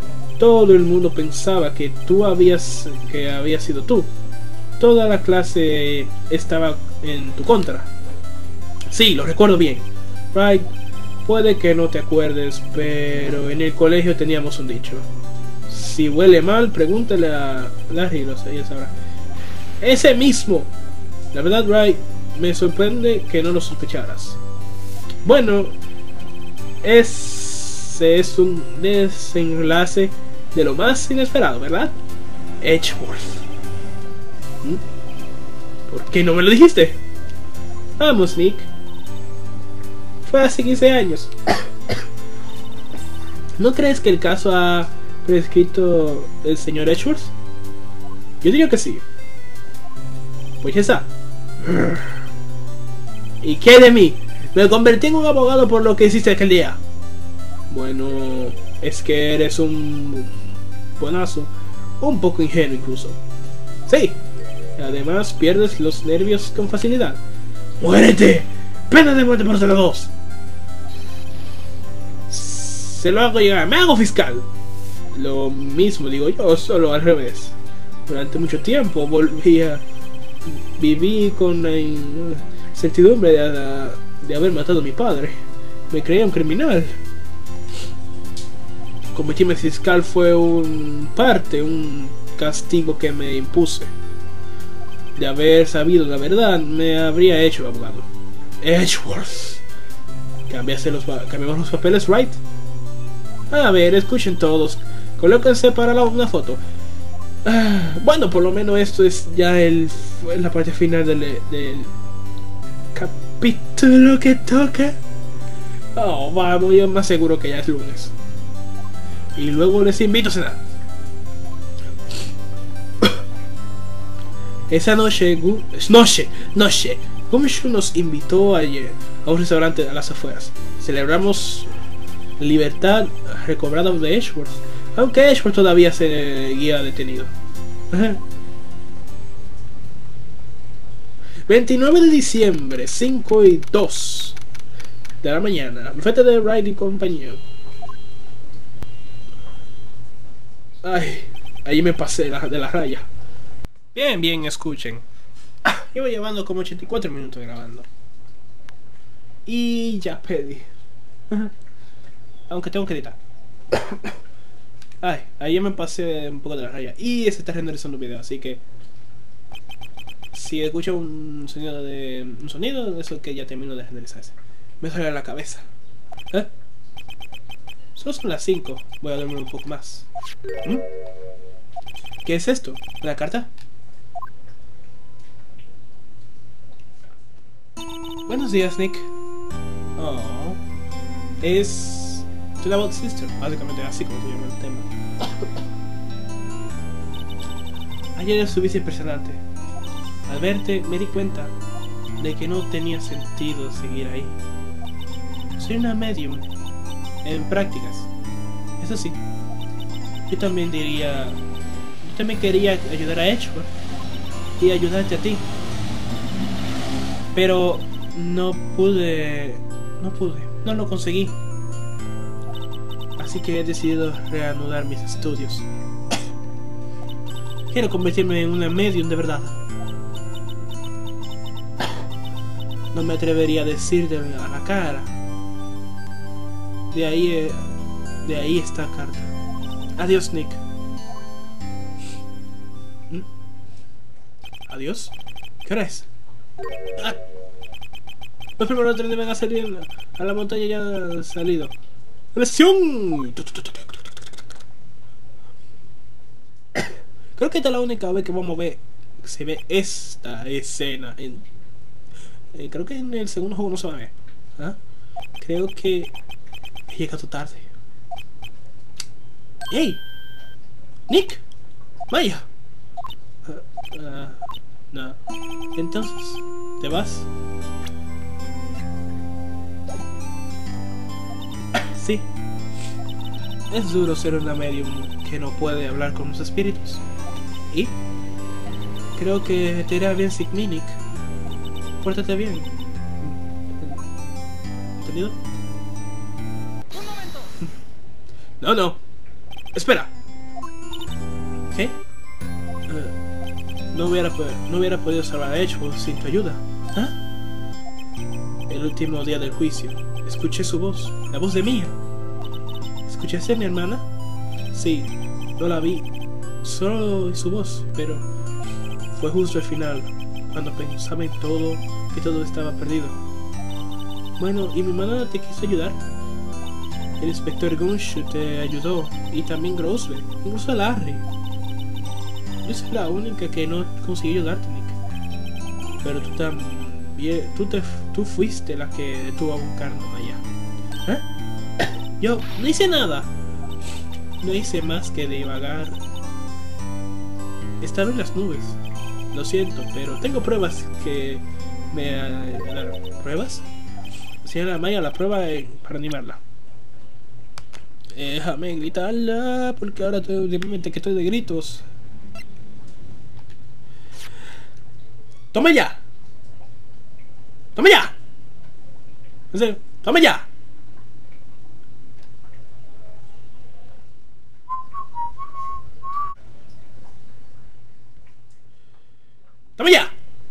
Todo el mundo pensaba que había sido tú. Toda la clase estaba en tu contra. Sí, lo recuerdo bien. Right, puede que no te acuerdes, pero en el colegio teníamos un dicho. Si huele mal, pregúntale a Larry, no sé, ella sabrá. Ese mismo. La verdad, Right, me sorprende que no lo sospecharas. Bueno, ese es un desenlace de lo más inesperado, ¿verdad? Edgeworth. ¿Por qué no me lo dijiste? Vamos, Nick. Fue hace 15 años. ¿No crees que el caso ha prescrito el señor Edgeworth? Yo diría que sí. Pues ya está. ¿Y qué de mí? Me convertí en un abogado por lo que hiciste aquel día. Bueno, es que eres un buenazo. Un poco ingenuo incluso. Sí. Además pierdes los nervios con facilidad. ¡Muérete! ¡Pena de muerte por 02! Se lo hago llegar. ¡Me hago fiscal! Lo mismo digo yo, solo al revés. Durante mucho tiempo viví con la certidumbre de haber matado a mi padre. Me creía un criminal. Convertirme en fiscal fue un castigo que me impuse. De haber sabido la verdad, me habría hecho abogado. Edgeworth. Cambiamos los papeles, right? A ver, escuchen todos. Colóquense para una foto. Bueno, por lo menos esto es ya la parte final del capítulo que toca. Oh, vamos, yo más seguro que ya es lunes. Y luego les invito a cenar. Esa noche, Gumshoe nos invitó ayer a un restaurante a las afueras. Celebramos libertad recobrada de Edgeworth, aunque Edgeworth todavía se guía detenido. 29 de diciembre, 5:02 de la mañana, bufete de Wright y compañía. Ay, ahí me pasé de la raya. Bien, escuchen. Llevo llevando como 84 minutos grabando. Y ya pedí. Aunque tengo que editar. Ay, ahí me pasé un poco de la raya. Y se está renderizando un video, así que si escucho un sonido de eso que ya termino de renderizarse. Me duele la cabeza. Solo son las 5. Voy a dormir un poco más. ¿Qué es esto? ¿Una carta? Buenos días, Nick. Oh, es To the About Sister, básicamente así como se llama el tema. Ayer estuviste impresionante. Al verte me di cuenta de que no tenía sentido seguir ahí. Soy una medium en prácticas. Eso sí, yo también quería ayudar a Edgeworth y ayudarte a ti. Pero no lo conseguí. Así que he decidido reanudar mis estudios. Quiero convertirme en una medium de verdad. No me atrevería a decirte a la cara. De ahí esta carta. Adiós, Nick. ¿Adiós? ¿Qué hora es? Los primeros trenes van a salir a la montaña, ya han salido. ¡Presión! Creo que esta es la única vez que vamos a ver se ve esta escena. Creo que en el segundo juego no se va a ver. Creo que he llegado tarde. ¡Hey! ¡Nick! ¡Vaya! No. Entonces, ¿te vas? Sí. Es duro ser una medium que no puede hablar con los espíritus. ¿Y? Creo que te irá bien sin mí, Nick. Pórtate bien. ¿Entendido? ¡Un momento! No. Espera. ¿Qué? No hubiera podido salvar a Edgeworth sin tu ayuda. ¿Ah? El último día del juicio, escuché su voz, la voz de Mia. ¿Escuchaste a mi hermana? Sí, no la vi, solo oí su voz, pero fue justo al final, cuando pensaba en todo, que todo estaba perdido. Bueno, ¿y mi hermana te quiso ayudar? El inspector Gunshu te ayudó, y también Grosle, incluso Larry. Yo soy la única que no consiguió ayudarte, Nick. Pero tú también, tú fuiste la que detuvo a un Carno allá. ¿Eh? Yo no hice nada. No hice más que divagar. Estaba en las nubes. Lo siento, pero tengo pruebas que me... ¿Pruebas? Señora Maya, la prueba para animarla. Déjame gritarla, porque ahora últimamente que estoy de gritos. ¡Tome ya! ¡Tome ya! En serio, ¡tome ya! ¡Tome ya!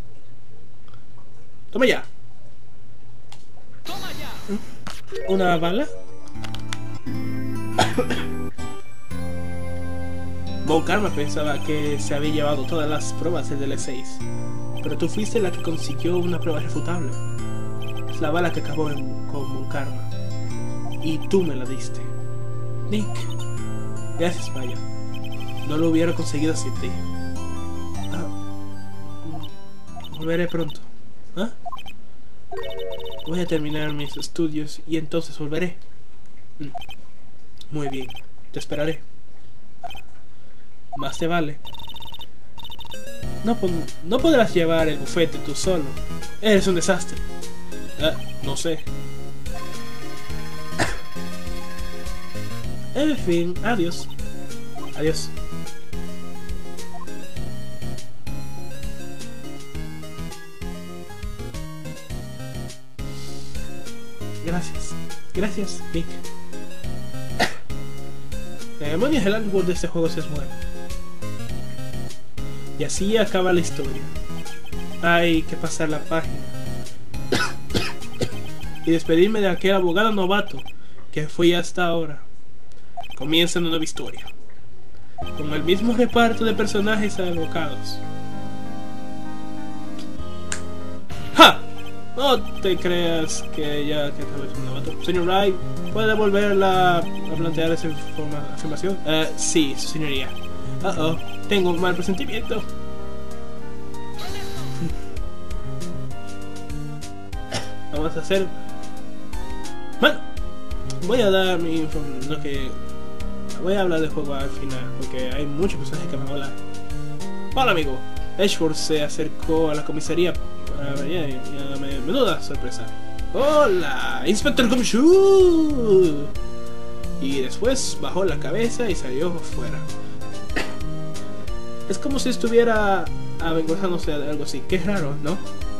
¡Tome ya! ¡Toma ya! ¿Una bala? Von Karma pensaba que se había llevado todas las pruebas del DL6, pero tú fuiste la que consiguió una prueba irrefutable. Es la bala que acabó con Von Karma, y tú me la diste. Nick, gracias, Maya. No lo hubiera conseguido sin ti. Volveré pronto. ¿Ah? Voy a terminar mis estudios y entonces volveré. Muy bien, te esperaré. Más te vale. No podrás llevar el bufete tú solo. Eres un desastre. No sé. En fin, adiós. Adiós. Gracias. Gracias, Nick. La demonio del árbol de este juego se muere. Y así acaba la historia. Hay que pasar la página. Y despedirme de aquel abogado novato que fui hasta ahora. Comienza una nueva historia. Con el mismo reparto de personajes alocados. ¡Ja! No te creas que ya que tal vez un novato. Señor Wright, ¿puede volver a plantear esa afirmación? Sí, su señoría. Tengo un mal presentimiento. Vamos a hacer... Bueno, voy a dar mi lo que... Voy a hablar del juego al final, porque hay muchos personajes que me van a hablar. Hola, amigo. Edgeworth se acercó a la comisaría. Menuda sorpresa. Hola, Inspector Gumshoe. Y después bajó la cabeza y salió fuera. Es como si estuviera avergonzándose de algo así. Qué raro, ¿no?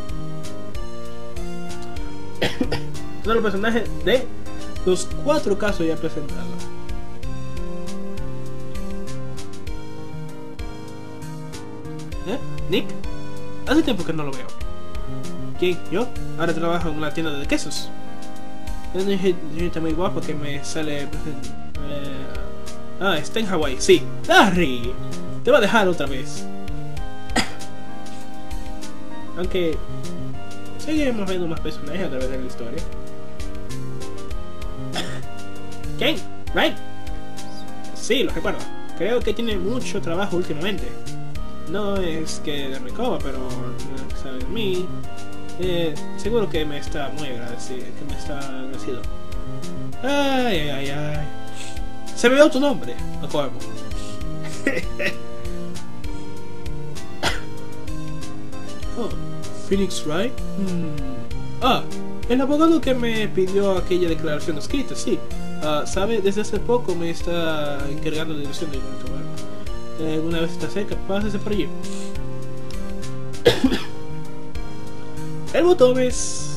Todos los personajes de los 4 casos ya presentados. ¿Nick? Hace tiempo que no lo veo. ¿Quién? ¿Yo? Ahora trabajo en una tienda de quesos. Es una señorita muy guapa que me sale... está en Hawái, sí. ¡Larry! Te va a dejar otra vez. Aunque... seguiremos viendo más personajes a través de la historia. ¿Quién? ¿Right? Sí, lo recuerdo. Creo que tiene mucho trabajo últimamente. No es que de recoba, pero sabe de mí. Seguro que me está muy agradecido. Que me está agradecido. Ay. Se me dio tu nombre, acuerdo. Phoenix Wright. El abogado que me pidió aquella declaración escrita, sí. Sabe, desde hace poco me está encargando de dirección del lugar. Una vez está cerca, pásese por allí. El botón es...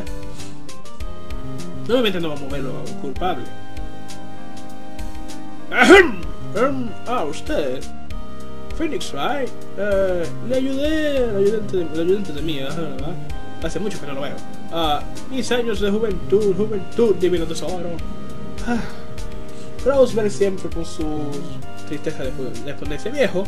Nuevamente no va a moverlo a un culpable. Usted. Phoenix Wright. Le ayudé al ayudante de mí, ¿verdad? Hace mucho que no lo veo. Mis años de juventud, divino tesoro. Rosemary siempre con su tristeza de ponerse viejo.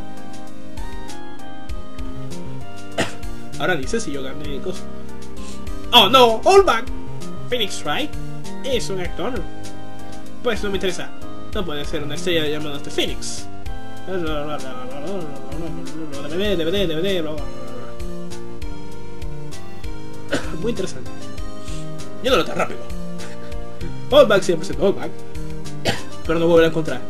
Ahora dice si yo gané cosas. Oh no, Allback. Phoenix Wright es un actor. Pues no me interesa. No puede ser una estrella llamada Phoenix. DVD. Muy interesante. Yo no lo tan rápido. Allback siempre siendo Allback. Pero no volveré a encontrar.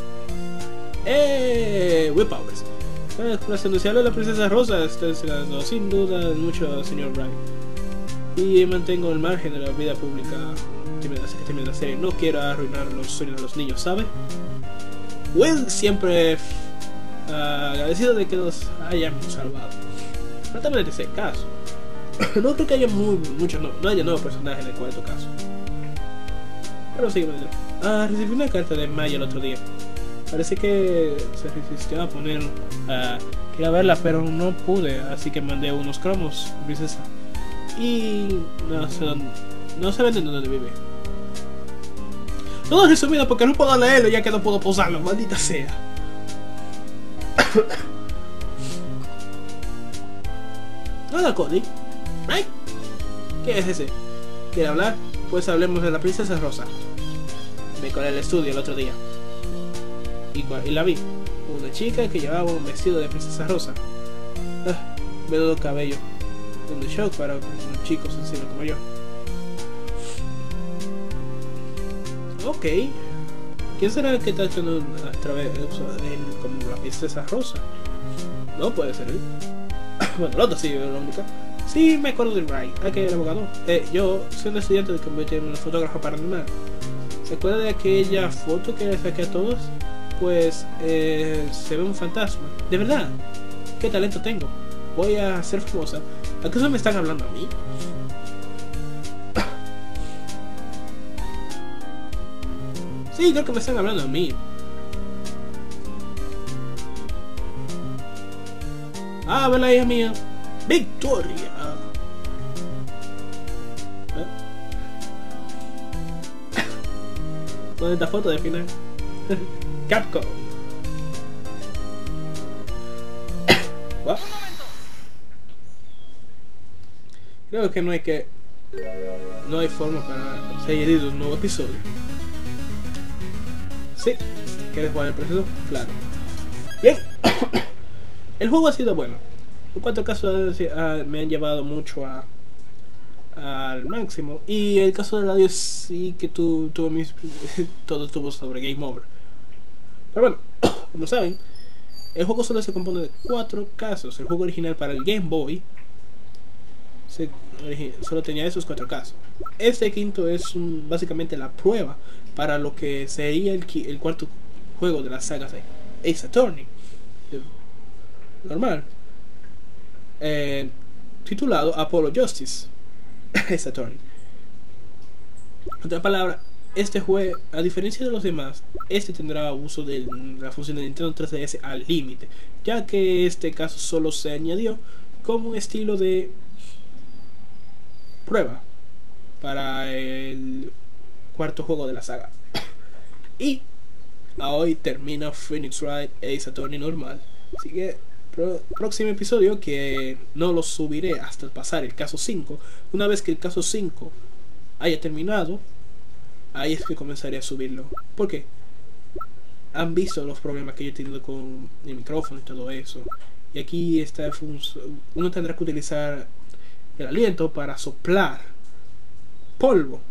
Will Powers. La seducible de la princesa Rosa está enseñando sin duda mucho, señor Wright. Y mantengo el margen de la vida pública que termine la serie. No quiero arruinar los sueños de los niños, ¿sabe? Will siempre agradecido de que nos hayamos salvado. Pero también en ese caso. No creo que haya no haya nuevos personajes en el cuarto caso. Pero sí, recibí una carta de Maya el otro día. Parece que se resistió a poner quería verla, pero no pude, así que mandé unos cromos, princesa. Y no sé de dónde vive. Todo resumido porque no puedo leerlo ya que no puedo pausarlo, maldita sea. Hola, Cody. ¿Right? ¿Qué es ese? ¿Quiere hablar? Pues hablemos de la princesa Rosa. Me colé al estudio el otro día y la vi. Una chica que llevaba un vestido de princesa Rosa. Menudo cabello. Un shock para un chico sensible como yo. Ok. ¿Quién será el que está echando a través como la princesa Rosa? No puede ser él. Bueno, el otro sí, la única. Sí, me acuerdo de Wright, aquel abogado. Yo soy un estudiante de convertirme en una fotógrafa paranormal. ¿Se acuerda de aquella foto que le saqué a todos? Pues se ve un fantasma. ¿De verdad? ¿Qué talento tengo? Voy a ser famosa. ¿Acaso me están hablando a mí? Sí, creo que me están hablando a mí. ¿Verdad, hija mía? Victoria. ¿Dónde está foto de final? Capcom. What? Creo que no hay forma para seguir un nuevo episodio. Sí, ¿quieres jugar el proceso? Claro. Bien. El juego ha sido bueno. En cuanto a casos me han llevado mucho al máximo. Y el caso de radio sí que todo estuvo sobre Game Over. Pero bueno, como saben, el juego solo se compone de 4 casos. El juego original para el Game Boy solo tenía esos 4 casos. Este quinto es básicamente la prueba para lo que sería el cuarto juego de la saga de Ace Attorney. Normal. Titulado Apollo Justice. Ace Attorney. En otra palabra, este juego, a diferencia de los demás, este tendrá uso de la función de Nintendo 3DS al límite, ya que este caso solo se añadió como un estilo de prueba para el cuarto juego de la saga. Y hoy termina Phoenix Wright Ace Attorney normal. Así que próximo episodio, que no lo subiré hasta pasar el caso 5. Una vez que el caso 5 haya terminado, ahí es que comenzaré a subirlo. Porque han visto los problemas que yo he tenido con el micrófono y todo eso. Y aquí uno tendrá que utilizar el aliento para soplar polvo.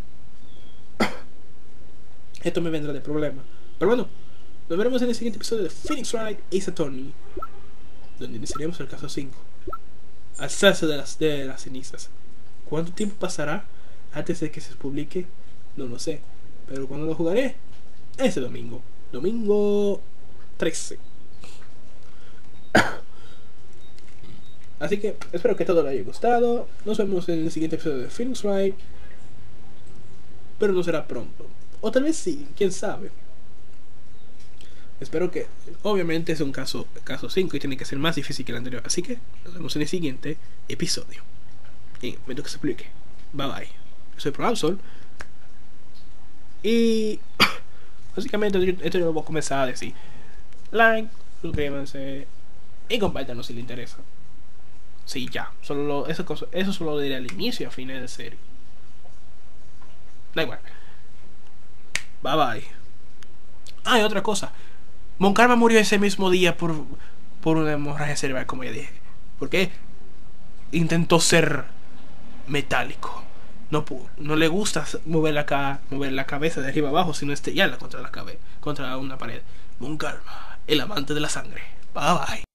Esto me vendrá de problema. Pero bueno, nos veremos en el siguiente episodio de Phoenix Wright Ace Attorney, donde iniciaremos el caso 5. Alzarse de las cenizas. ¿Cuánto tiempo pasará antes de que se publique? No lo sé. Pero cuando lo jugaré, ese domingo. Domingo 13. Así que espero que todo les haya gustado. Nos vemos en el siguiente episodio de Phoenix Wright. Pero no será pronto. O tal vez sí, quién sabe. Espero que, obviamente es un caso 5 y tiene que ser más difícil que el anterior. Así que nos vemos en el siguiente episodio. En el momento que se explique. Bye bye. Yo soy ProAbsol. Y básicamente esto yo lo voy a comenzar a decir. Like, suscríbanse y compártanos si les interesa. Sí, ya. Eso solo lo diré al inicio y a fines de serie. Da igual. Bye bye. Ah, y otra cosa. Mon Calma murió ese mismo día por una hemorragia cerebral, como ya dije. Porque intentó ser metálico. No le gusta mover la cabeza de arriba abajo, sino estrellarla contra una pared. Mon Calma, el amante de la sangre. Bye bye.